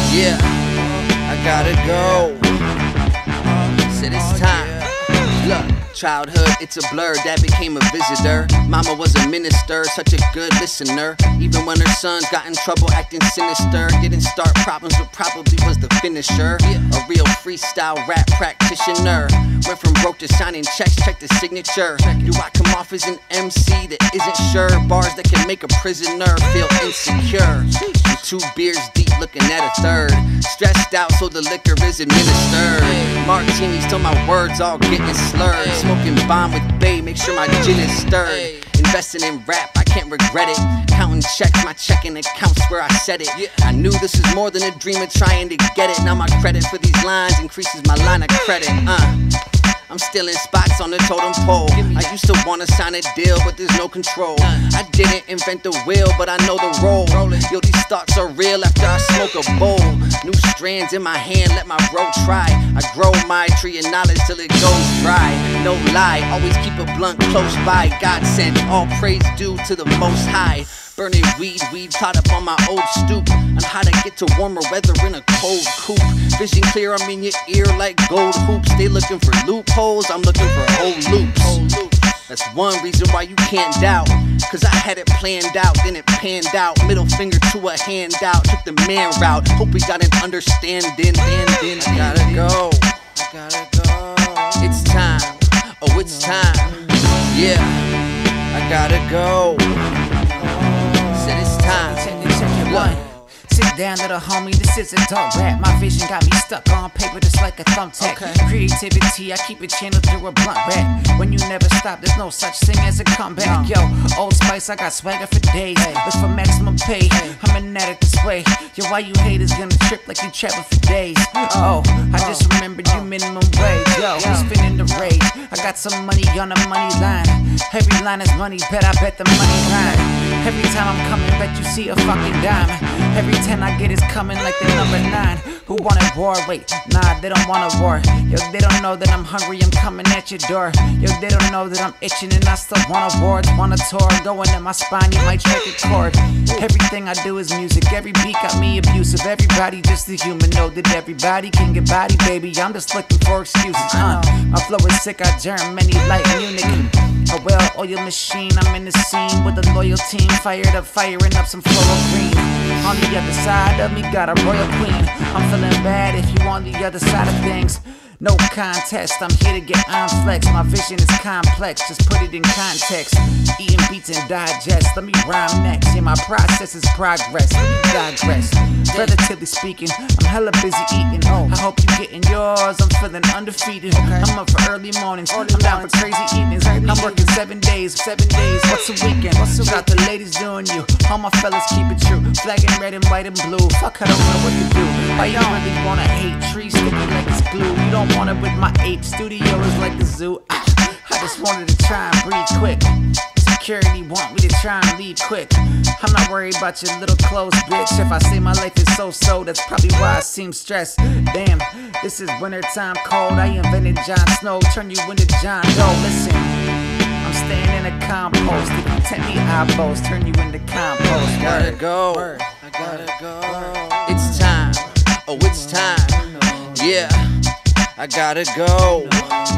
Yeah, I gotta go. Said it's time. Look, childhood, it's a blur. Dad became a visitor. Mama was a minister, such a good listener. Even when her sons got in trouble acting sinister. Didn't start problems, but probably was the finisher. A real freestyle rap practitioner. Went from broke to signing checks, check the signature. Do I come off as an MC that isn't sure? Bars that can make a prisoner feel insecure. I'm 2 beers deep, looking at a third. Stressed out, so the liquor is administered. Martinis till my words all getting slurred. Smoking bomb with Bay, make sure my gin is stirred. Investing in rap, I can't regret it. Counting checks, my checking accounts where I said it. I knew this is more than a dream of trying to get it. Now my credit for these lines increases my line of credit. I'm still in spots on the totem pole. I used to wanna sign a deal, but there's no control. I didn't invent the wheel, but I know the role. Yo, these thoughts are real after I smoke a bowl. New strands in my hand, let my bro try. I grow my tree of knowledge till it goes dry. No lie, always keep a blunt close by. God sent, all praise due to the Most High. Burning weed caught up on my old stoop. On how to get to warmer weather in a cold coop. Vision clear, I'm in your ear like gold hoops. They looking for loopholes, I'm looking for whole loops. That's one reason why you can't doubt. Cause I had it planned out, then it panned out. Middle finger to a handout, took the man route. Hope we got an understanding. I gotta go. It's time. Oh, it's time. Yeah, I gotta go. Said it's time. What? Sit down, little homie, this is adult rap. My vision got me stuck on paper just like a thumbtack. Creativity, I keep it channeled through a blunt rap. When you never stop, there's no such thing as a comeback. Yo, Old Spice, I got swagger for days. Look for maximum pay, I'm an addict this way. Yo, why you haters gonna trip like you trapping for days? Oh, I just remembered you minimum wage. Yo, I'm spinning the rage. I got some money on the money line. Every line is money, bet I bet the money line. Every time I'm coming, bet you see a fucking dime. Every 10 I get is coming like the number 9. Who wanted war? Wait, nah, they don't want a war. Yo, they don't know that I'm hungry, I'm coming at your door. Yo, they don't know that I'm itching and I still want awards. Want a tour, going in my spine, you might strike a chord. Everything I do is music, every beat got me abusive. Everybody just a human, know that everybody can get body, baby. I'm just looking for excuses, My flow is sick, I Germany like Munich. A well-oiled machine, I'm in the scene with a loyal team. Fired up, firing up some floral green. On the other side of me, got a royal queen. I'm feeling bad if you on the other side of things. No contest, I'm here to get on flex. My vision is complex, just put it in context. Eating beats and digest, let me rhyme next. Yeah, my process is progress, let me digress. Relatively speaking, I'm hella busy eating. I hope you getting yours, I'm feeling undefeated. I'm up for early mornings, I'm down for crazy evenings. I'm working 7 days, what's a weekend? Shout out the ladies doing you, all my fellas keep it true. Flagging red and white and blue, fuck I don't know what to do. Why you really wanna hate trees sticky like it's glue? You don't want it with my ape, studio is like the zoo. I just wanted to try and breathe quick. Security want me to try and leave quick. I'm not worried about your little clothes, bitch. If I say my life is so-so, that's probably why I seem stressed. Damn, this is wintertime cold. I invented Jon Snow, turn you into John Doe. Listen, I'm staying in a compost. If you tempt me, I boast, turn you into compost. I gotta go. It's time. Oh, it's time. Yeah, I gotta go.